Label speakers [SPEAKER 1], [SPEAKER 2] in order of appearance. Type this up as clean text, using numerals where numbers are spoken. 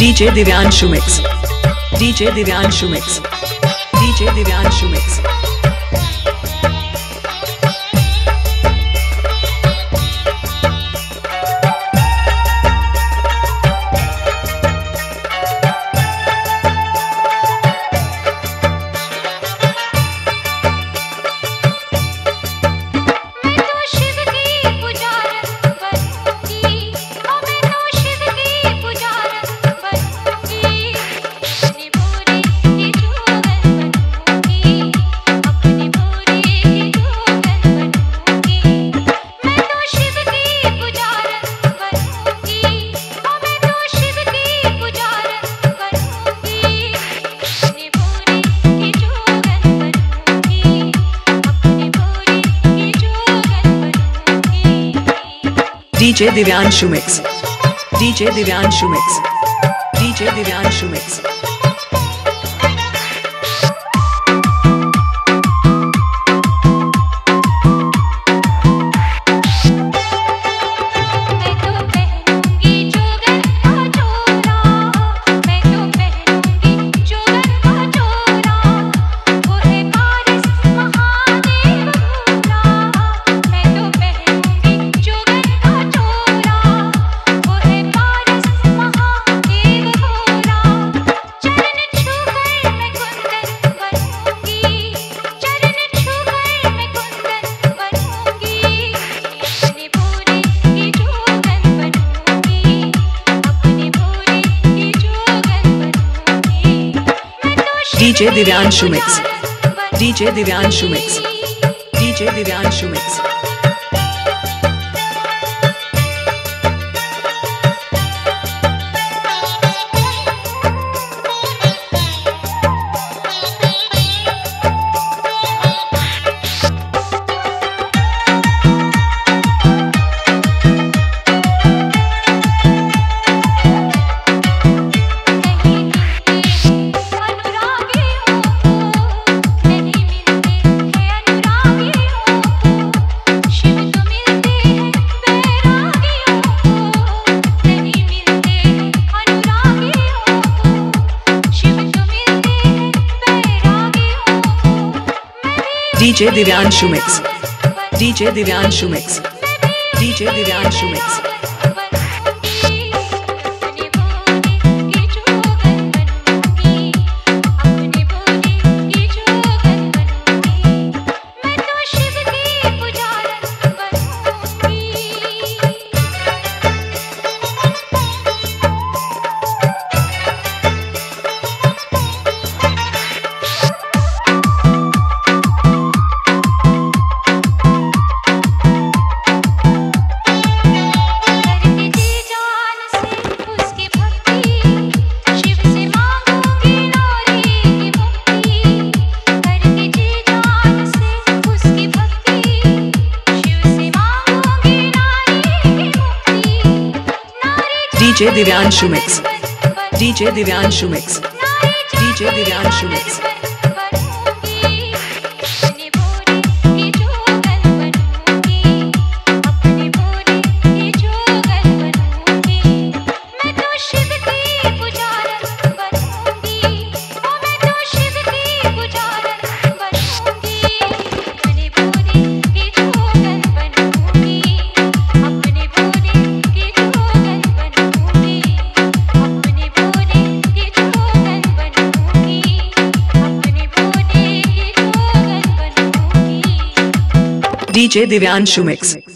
[SPEAKER 1] DJ Divyanshu Mix. DJ Divyanshu Mix. DJ Divyanshu Mix. DJ Divyanshu Mix. DJ Divyanshu Mix. DJ Divyanshu Mix. DJ Divyanshu Mix. DJ Divyanshu Mix. DJ Divyanshu Mix. DJ Divyanshu Mix. DJ Divyanshu Mix. DJ Divyanshu Mix. DJ Divyanshu Mix. DJ Divyanshu Mix. DJ Divyanshu Mix. DJ Divyanshu Mix.